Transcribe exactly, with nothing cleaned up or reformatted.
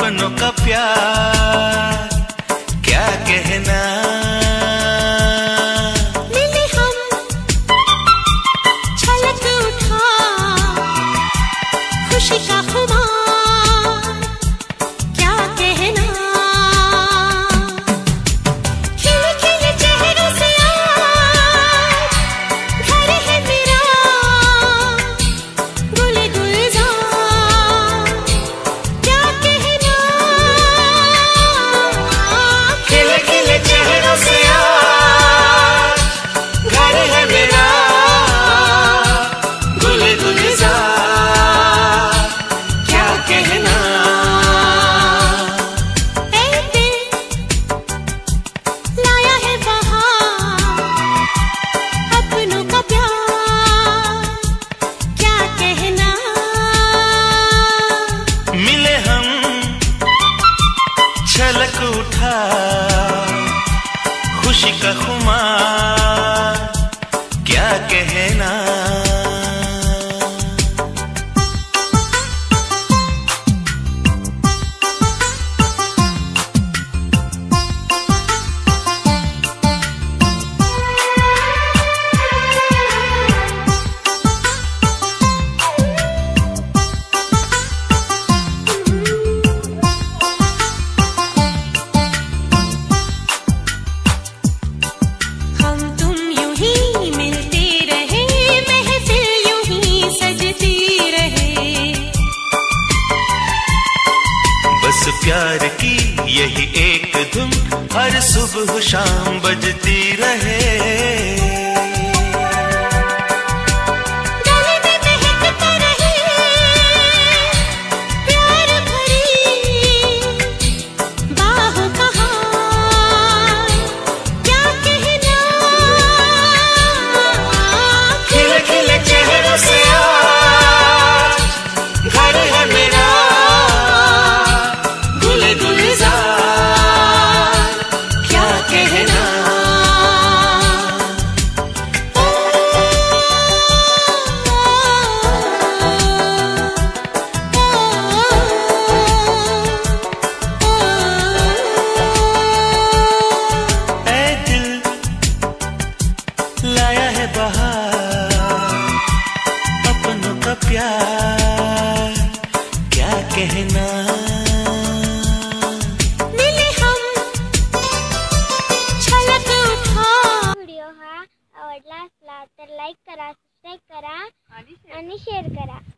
अपनों का प्यार क्या कहना। मिले हम छलक उठा खुशी का खुमार क्या कहना। खिले खिले चेहरों से आज घर है मेरा गुले गुलजार क्या कहना। खिले खिले चेहरों से आज घर है मेरा गुले गुलजार क्या कहना। ऐ दिल लाया है बहार अपनों का प्यार क्या कहना। मिले हम छलक उठा खुशी का खुमार क्या कहना। हम तुम यूं ही मिलते रहे महफिल यूं ही सजती रहे। बस प्यार की यही एक धुन हर सुबह शाम बजती रहे। गले में महकता रहे प्यार भरी बाहों का हार क्या कहना। खिले खिले चेहरों से आज घर है मेरा गुले गुलजार क्या कहना। ऐ दिल लाया है बहार अपनों का प्यार क्या कहना। मिले हम छलक उठा। व्हिडिओ हा आवडला असला तर लाईक करा, सबस्क्राईब करा आणि शेअर करा।